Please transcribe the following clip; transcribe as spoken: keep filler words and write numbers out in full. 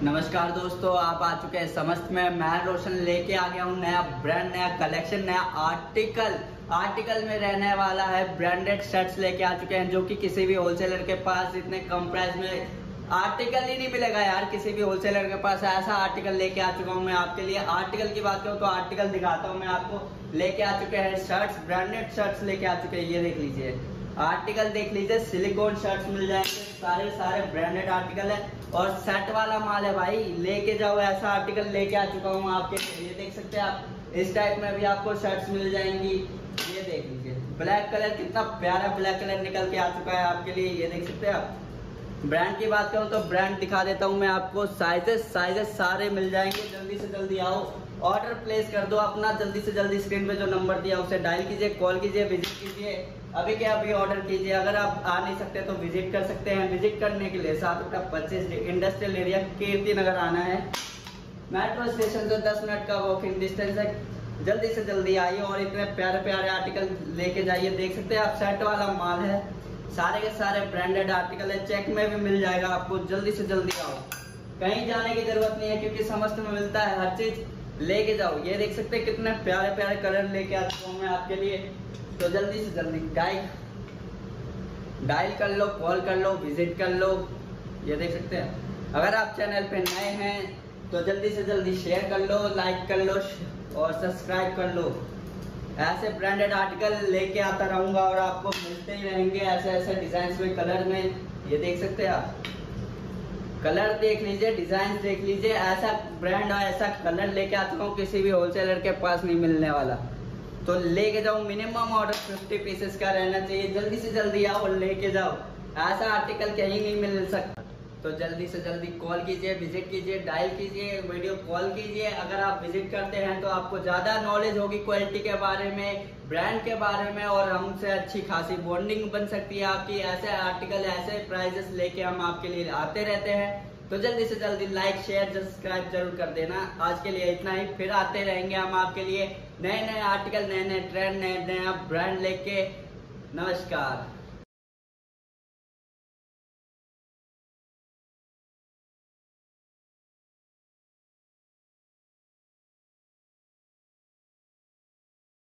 नमस्कार दोस्तों, आप आ चुके हैं समस्त में। मैं रोशन लेके आ गया हूँ नया ब्रांड, नया कलेक्शन, नया आर्टिकल। आर्टिकल में रहने वाला है ब्रांडेड शर्ट्स लेके आ चुके हैं, जो कि किसी भी होलसेलर के पास इतने कम प्राइस में आर्टिकल ही नहीं मिलेगा यार। किसी भी होलसेलर के पास ऐसा आर्टिकल लेके आ चुका हूँ मैं आपके लिए। आर्टिकल की बात करूँ तो आर्टिकल दिखाता हूँ मैं आपको। लेके आ चुके हैं शर्ट्स, ब्रांडेड शर्ट्स लेके आ चुके हैं। ये देख लीजिए आर्टिकल, देख लीजिए सिलिकॉन शर्ट्स मिल जाएंगे, सारे सारे ब्रांडेड आर्टिकल है और सेट वाला माल है भाई। लेके जाओ, ऐसा आर्टिकल लेके आ चुका हूँ आपके लिए। ये देख सकते हैं आप, इस टाइप में भी आपको शर्ट्स मिल जाएंगी। ये देख लीजिए ब्लैक कलर, कितना प्यारा ब्लैक कलर निकल के आ चुका है आपके लिए। ये देख सकते हैं आप। ब्रांड की बात करूँ तो ब्रांड दिखा देता हूँ मैं आपको। साइजेस साइजेस सारे मिल जाएंगे। जल्दी से जल्दी आओ, ऑर्डर प्लेस कर दो अपना। जल्दी से जल्दी स्क्रीन पे जो नंबर दिया उसे डायल कीजिए, कॉल कीजिए, विजिट कीजिए। अभी के अभी ऑर्डर कीजिए। अगर आप आ नहीं सकते तो विजिट कर सकते हैं। विजिट करने के लिए सात रुपया पच्चीस इंडस्ट्रियल एरिया कीर्ति नगर आना है। मेट्रो स्टेशन से दस मिनट का वॉकिंग डिस्टेंस है। जल्दी से जल्दी आइए और इतने प्यारे प्यारे आर्टिकल लेके जाइए। देख सकते हैं आप, सेट वाला माल है, सारे के सारे ब्रांडेड आर्टिकल है। चेक में भी मिल जाएगा आपको। जल्दी से जल्दी आओ, कहीं जाने की जरूरत नहीं है क्योंकि समस्त में मिलता है हर चीज। लेके जाओ। ये देख सकते हैं कितने प्यारे प्यारे कलर लेके आ चुका हूँ मैं आपके लिए। तो जल्दी से जल्दी डायल डायल कर लो, कॉल कर लो, विजिट कर लो। ये देख सकते हैं। अगर आप चैनल पे नए हैं तो जल्दी से जल्दी शेयर कर लो, लाइक कर लो और सब्सक्राइब कर लो। ऐसे ब्रांडेड आर्टिकल लेके आता रहूंगा और आपको मिलते ही रहेंगे ऐसे ऐसे डिजाइन में, कलर में। ये देख सकते हैं आप, कलर देख लीजिए, डिजाइन देख लीजिए। ऐसा ब्रांड और ऐसा कलर लेके आता हूँ, किसी भी होलसेलर के पास नहीं मिलने वाला। तो लेके जाओ। मिनिमम ऑर्डर फिफ्टी पीसेस का रहना चाहिए। जल्दी से जल्दी आओ और लेके जाओ। ऐसा आर्टिकल कहीं नहीं मिल सकता। तो जल्दी से जल्दी कॉल कीजिए, विजिट कीजिए, डायल कीजिए, वीडियो कॉल कीजिए। अगर आप विजिट करते हैं तो आपको ज्यादा नॉलेज होगी क्वालिटी के बारे में, ब्रांड के बारे में, और हमसे अच्छी खासी बॉन्डिंग बन सकती है आपकी। ऐसे आर्टिकल, ऐसे प्राइजेस लेके हम आपके लिए आते रहते हैं। तो जल्दी से जल्दी लाइक, शेयर, सब्सक्राइब जरूर कर देना। आज के लिए इतना ही, फिर आते रहेंगे हम आपके लिए नए नए आर्टिकल, नए नए ट्रेंड, नए नए ब्रांड लेके। नमस्कार।